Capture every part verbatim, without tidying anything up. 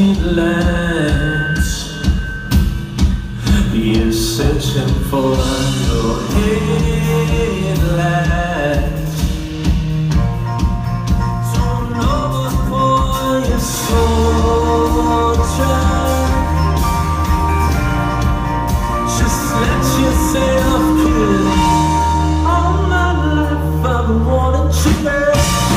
sweet lands. You're searching for your headlands. Don't know what for your soldier. Just let yourself kill. All my life I've wanted to know.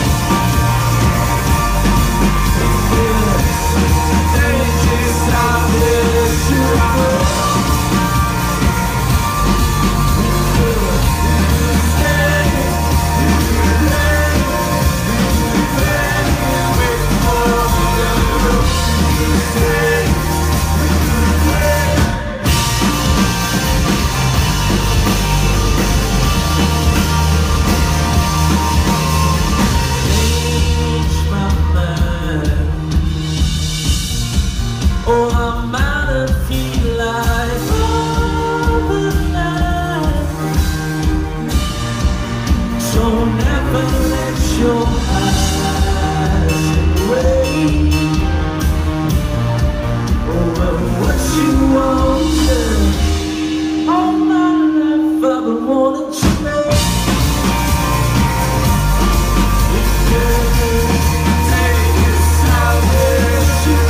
Oh, I'm out of feel like overnight. So never let your eyes away over what you wanted. All my life I've been wanting to know. If you take this salvation,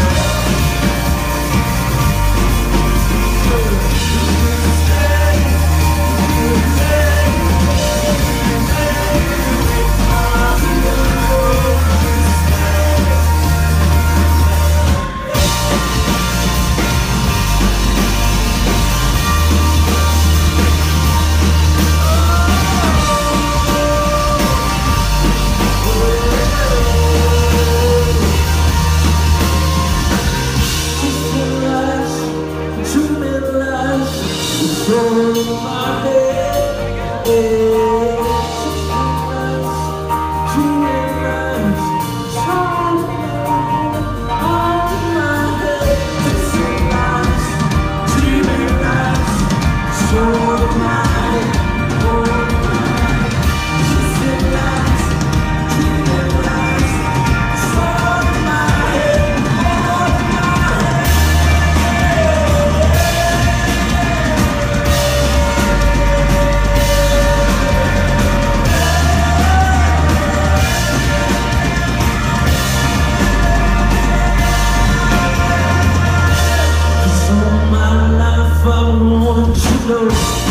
my head, dreaming lies, dreaming lies, so am I. I want to know.